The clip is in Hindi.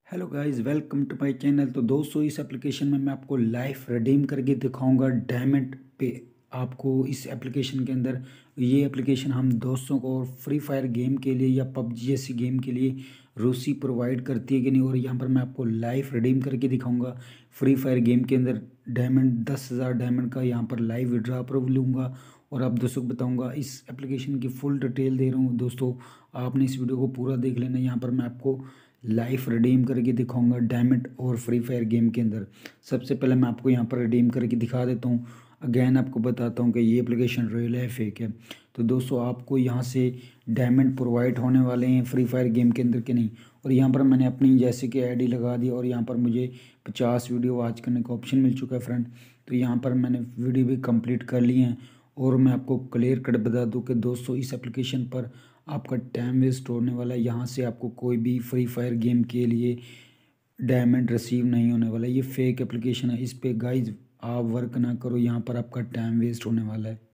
Hello guys, welcome to my channel. तो दोस्तों, इस एप्लीकेशन में मैं आपको लाइव रिडीम करके दिखाऊंगा डायमंड पे। आपको इस एप्लीकेशन के अंदर ये एप्लीकेशन हम दोस्तों को फ्री फायर गेम के लिए या पबजी जैसी गेम के लिए रूसी प्रोवाइड करती है कि नहीं। और यहाँ पर मैं आपको लाइव रिडीम करके दिखाऊंगा फ्री फायर गेम के अंदर डायमंड 10,000 डायमंड का यहाँ पर लाइव विड्रॉ पर लूँगा। और आप दोस्तों को बताऊंगा, इस एप्लीकेशन की फुल डिटेल दे रहा हूँ दोस्तों। आपने इस वीडियो को पूरा देख लेना। यहाँ पर मैं आपको लाइफ रिडीम करके दिखाऊंगा डायमंड और फ्री फायर गेम के अंदर। सबसे पहले मैं आपको यहाँ पर रिडीम करके दिखा देता हूँ। अगेन आपको बताता हूँ कि ये एप्लीकेशन रियल है फेक है। तो दोस्तों, आपको यहाँ से डायमंड प्रोवाइड होने वाले हैं फ्री फायर गेम के अंदर के नहीं। और यहाँ पर मैंने अपनी जैसे कि आईडी लगा दी और यहाँ पर मुझे 50 वीडियो वॉच करने का ऑप्शन मिल चुका है फ्रेंड। तो यहाँ पर मैंने वीडियो भी कंप्लीट कर ली हैं। और मैं आपको क्लियर कट बता दूं कि दोस्तों, इस एप्लीकेशन पर आपका टाइम वेस्ट होने वाला है। यहाँ से आपको कोई भी फ्री फायर गेम के लिए डायमंड रिसीव नहीं होने वाला है। ये फेक एप्लीकेशन है, इस पे गाइज आप वर्क ना करो, यहाँ पर आपका टाइम वेस्ट होने वाला है।